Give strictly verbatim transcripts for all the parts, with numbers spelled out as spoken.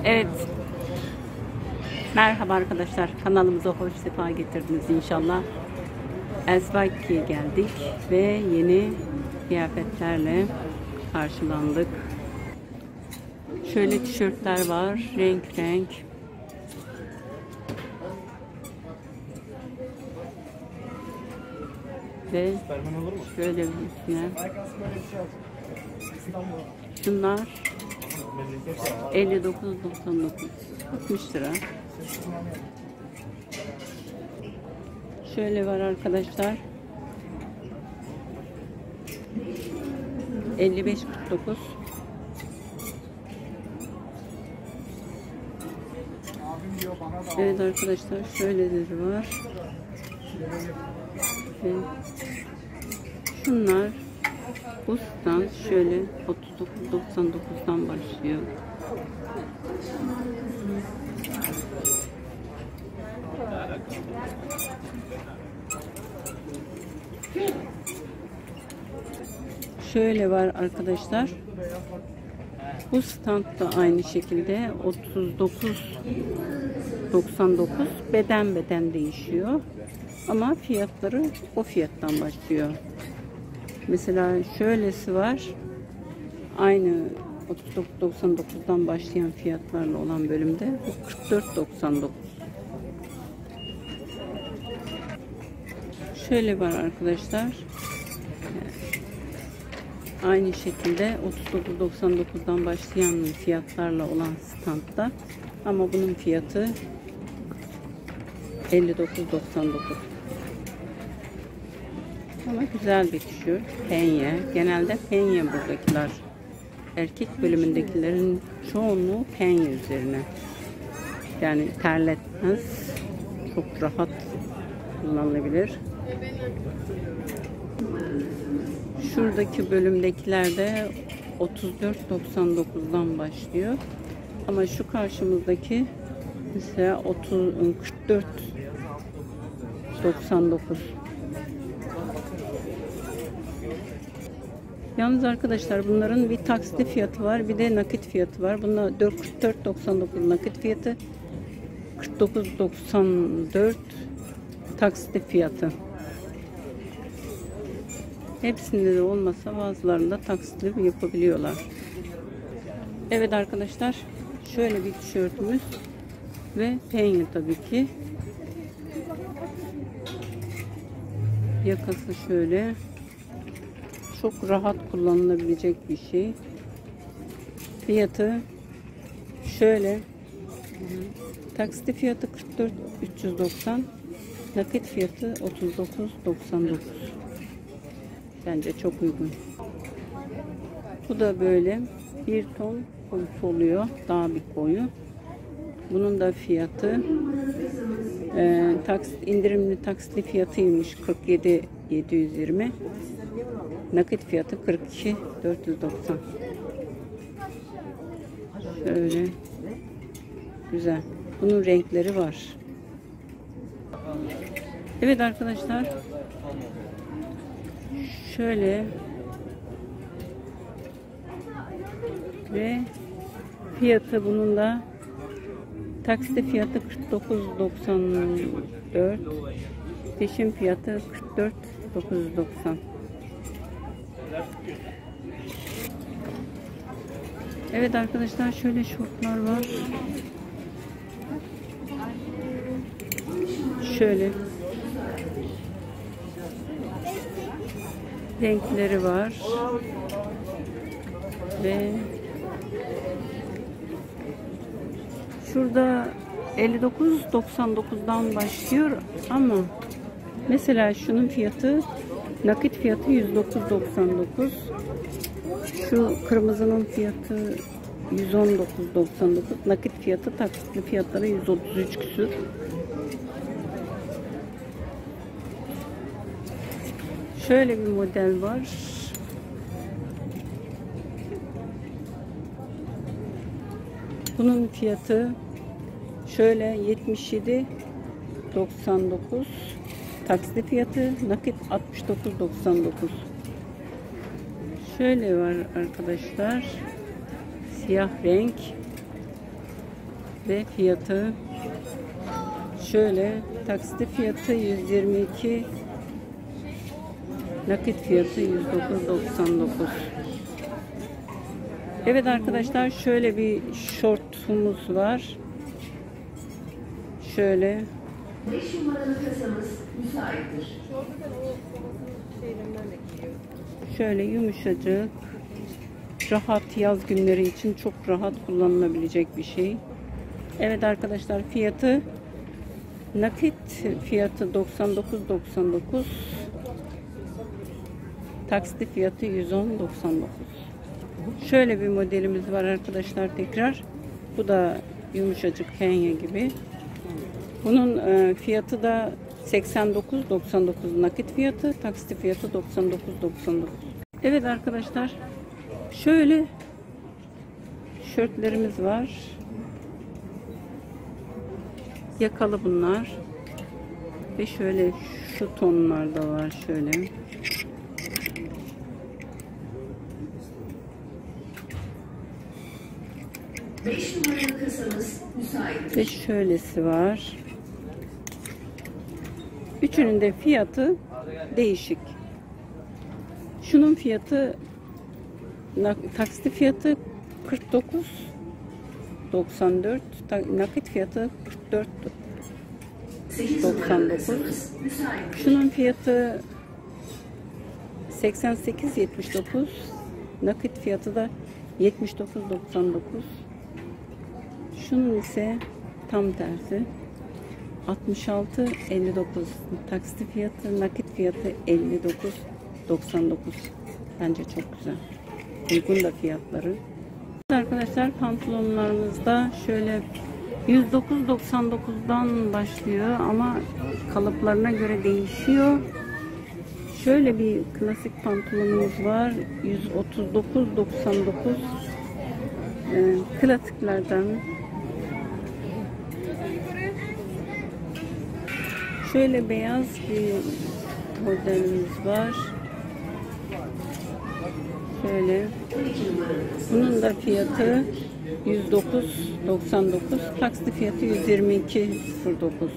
Evet. Merhaba arkadaşlar. Kanalımıza hoş sefa getirdiniz inşallah. Elsvaki'ye geldik ve yeni kıyafetlerle karşılandık. Şöyle tişörtler var. Renk renk. Ve şöyle bir üstüne. Şunlar elli dokuz doksan dokuz, altmış lira. Şöyle var arkadaşlar. elli beş kırk dokuz. Evet arkadaşlar, şöyleleri var. Ve şunlar bu stand şöyle otuz dokuz doksan dokuzdan başlıyor. Şöyle var arkadaşlar. Bu stand da aynı şekilde otuz dokuz doksan dokuz, beden beden değişiyor. Ama fiyatları o fiyattan başlıyor. Mesela şöylesi var. Aynı otuz dokuz doksan dokuzdan başlayan fiyatlarla olan bölümde bu kırk dört doksan dokuz. Şöyle var arkadaşlar. Aynı şekilde otuz dokuz doksan dokuzdan başlayan fiyatlarla olan standta, ama bunun fiyatı elli dokuz doksan dokuz. Ama güzel bir tişört. Penye. Genelde penye buradakiler. Erkek bölümündekilerin çoğunluğu penye üzerine. Yani terletmez. Çok rahat kullanılabilir. Şuradaki bölümdekilerde otuz dört doksan dokuzdan başlıyor. Ama şu karşımızdaki mesela otuz kırk dört doksan dokuz. Yalnız arkadaşlar, bunların bir taksitli fiyatı var, bir de nakit fiyatı var. Bunlar kırk dört doksan dokuz nakit fiyatı, kırk dokuz doksan dört taksitli fiyatı. Hepsinde de olmasa bazılarında taksitli yapabiliyorlar. Evet arkadaşlar, şöyle bir tişörtümüz ve penye tabii ki. Yakası şöyle. Çok rahat kullanılabilecek bir şey. Fiyatı şöyle. Taksitli fiyatı kırk dört üç yüz doksan. Nakit fiyatı otuz dokuz doksan dokuz. Bence çok uygun. Bu da böyle bir ton koyusu oluyor. Daha bir koyu. Bunun da fiyatı e, taksit, indirimli taksitli fiyatıymış kırk yedi yedi yüz yirmi. Nakit fiyatı kırk iki dört yüz doksan. Şöyle güzel. Bunun renkleri var. Evet arkadaşlar, şöyle ve fiyatı bunun da taksitli fiyatı kırk dokuz doksan dört, peşin fiyatı kırk dört dokuz yüz doksan. Evet arkadaşlar, şöyle şortlar var. Şöyle renkleri var ve şurada elli dokuz doksan dokuzdan başlıyor, ama mesela şunun fiyatı, nakit fiyatı yüz dokuz doksan dokuz. Şu kırmızının fiyatı yüz on dokuz doksan dokuz. Nakit fiyatı, taksitli fiyatları yüz otuz üç küsür. Şöyle bir model var. Bunun fiyatı şöyle yetmiş yedi doksan dokuz. Taksitli fiyatı, nakit altmış dokuz doksan dokuz. Şöyle var arkadaşlar. Siyah renk. ve fiyatı şöyle, taksitli fiyatı yüz yirmi iki, nakit fiyatı yüz dokuz doksan dokuz. Evet arkadaşlar, şöyle bir şortumuz var. Şöyle. beş numaralı kasamız müsaittir. Şöyle yumuşacık, rahat, yaz günleri için çok rahat kullanılabilecek bir şey. Evet arkadaşlar, fiyatı nakit fiyatı doksan dokuz doksan dokuz, taksitli fiyatı yüz on doksan dokuz. Şöyle bir modelimiz var arkadaşlar tekrar. Bu da yumuşacık Kenya gibi. Bunun e, fiyatı da seksen dokuz doksan dokuz nakit fiyatı, taksitli fiyatı doksan dokuz doksan dokuz. Evet arkadaşlar, şöyle şortlarımız var. Yakalı bunlar. Ve şöyle şu tonlarda var şöyle. beş numaralı kasamız müsaittir. Ve şöylesi var. Üçünün de fiyatı değişik. Şunun fiyatı, taksitli fiyatı kırk dokuz doksan dört, nakit fiyatı kırk dört doksan dokuz. Şunun fiyatı seksen sekiz yetmiş dokuz, nakit fiyatı da yetmiş dokuz doksan dokuz. Şunun ise tam tersi, altmış altı elli dokuz, taksitli fiyatı, nakit fiyatı elli dokuz doksan dokuz. Bence çok güzel. Uygun da fiyatları. Arkadaşlar, pantolonlarımızda şöyle yüz dokuz doksan dokuzdan başlıyor ama kalıplarına göre değişiyor. Şöyle bir klasik pantolonumuz var. yüz otuz dokuz doksan dokuz. Ee, klasiklerden. Şöyle beyaz bir modelimiz var. Şöyle. Bunun da fiyatı yüz dokuz doksan dokuz. Taksitli fiyatı yüz yirmi iki sıfır dokuz.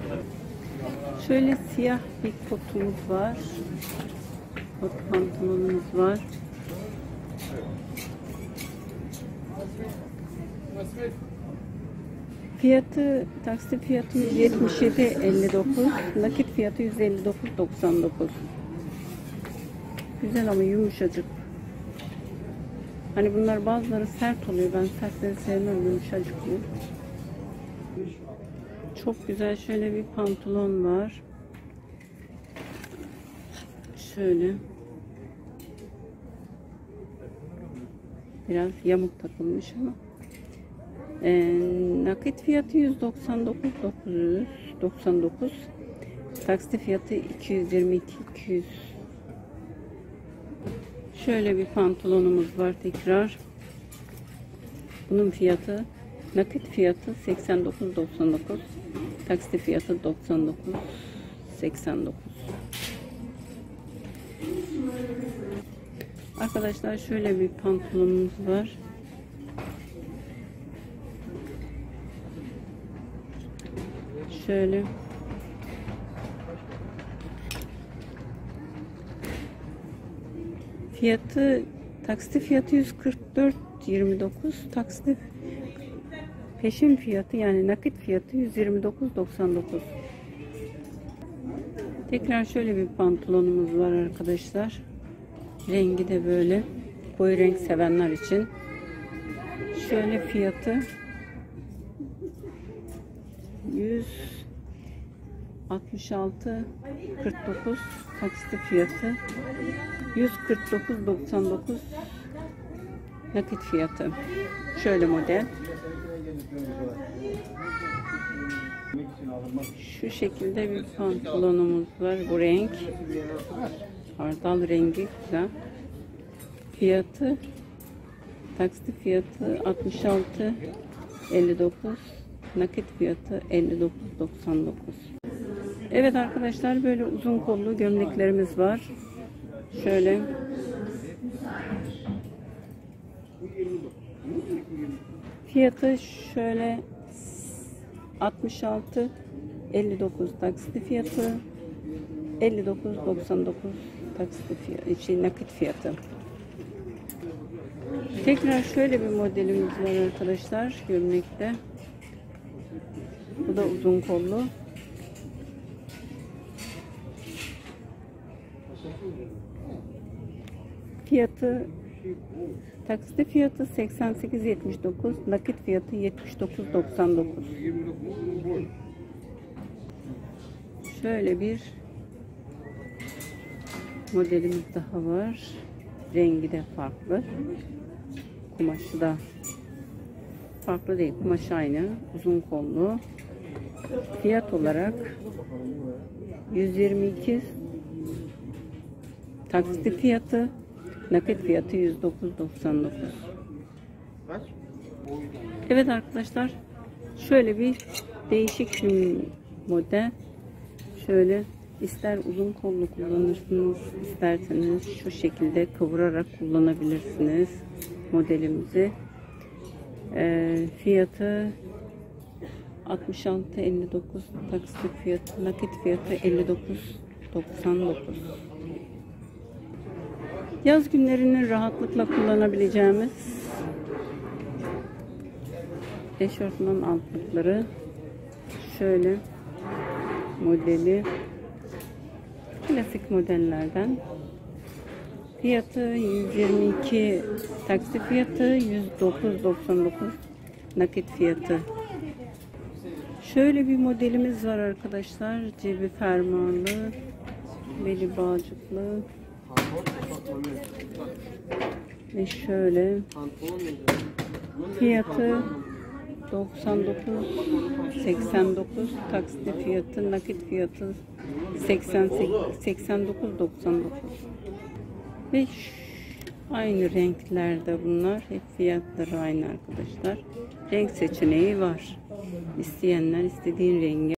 Şöyle siyah bir kotumuz var. Kot pantolonumuz var. Fiyatı, taksitli fiyatı yüz yetmiş yedi elli dokuz, nakit fiyatı yüz elli dokuz doksan dokuz. Güzel ama yumuşacık. Hani bunlar bazıları sert oluyor. Ben sertleri sevmem, yumuşacık oluyor. Çok güzel şöyle bir pantolon var. Şöyle. Biraz yamuk takılmış ama. Ee, nakit fiyatı yüz doksan dokuz dokuz yüz doksan dokuz. Taksitli fiyatı iki yüz yirmi iki iki yüz. Şöyle bir pantolonumuz var tekrar. Bunun fiyatı, nakit fiyatı seksen dokuz doksan dokuz. Taksitli fiyatı doksan dokuz seksen dokuz. Arkadaşlar, şöyle bir pantolonumuz var. Şöyle. Fiyatı, taksitli fiyatı yüz kırk dört yirmi dokuz, taksitli peşin fiyatı yani nakit fiyatı yüz yirmi dokuz doksan dokuz. Tekrar şöyle bir pantolonumuz var arkadaşlar. Rengi de böyle koyu renk sevenler için. Şöyle fiyatı yüz altmış altı kırk dokuz, taksitli fiyatı yüz kırk dokuz doksan dokuz, nakit fiyatı. Şöyle model. Şu şekilde bir pantolonumuz var. Bu renk hardal rengi, güzel. Fiyatı, taksitli fiyatı altmış altı elli dokuz, nakit fiyatı elli dokuz doksan dokuz. Evet arkadaşlar, böyle uzun kollu gömleklerimiz var. Şöyle. Fiyatı şöyle altmış altı elli dokuz taksitli fiyatı, elli dokuz doksan dokuz taksitli fiyatı, şey, nakit fiyatı. Tekrar şöyle bir modelimiz var arkadaşlar, gömlekte. Bu da uzun kollu. Fiyatı, taksitli fiyatı seksen sekiz yetmiş dokuz, nakit fiyatı yetmiş dokuz doksan dokuz. Şöyle bir modelimiz daha var. Rengi de farklı. Kumaşı da farklı değil. Kumaş aynı. Uzun kollu. Fiyat olarak yüz yirmi iki, taksitli fiyatı, nakit fiyatı yüz dokuz doksan dokuz. Evet arkadaşlar, şöyle bir değişik bir model. Şöyle ister uzun kollu kullanırsınız, isterseniz şu şekilde kıvırarak kullanabilirsiniz modelimizi. E, fiyatı altmış altı elli dokuz, taksitli fiyatı, nakit fiyatı elli dokuz doksan dokuz. Yaz günlerini rahatlıkla kullanabileceğimiz eşortman altlıkları, şöyle modeli, klasik modellerden. Fiyatı yüz yirmi iki, taksi fiyatı yüz dokuz doksan dokuz, nakit fiyatı. Şöyle bir modelimiz var arkadaşlar, cebi fermuarlı, beli bağcıklı ve şöyle fiyatı doksan dokuz seksen dokuz, taksitli fiyatı, nakit fiyatı seksen dokuz doksan dokuz. Ve aynı renklerde bunlar, hep fiyatları aynı arkadaşlar. Renk seçeneği var. İsteyenler istediğin rengi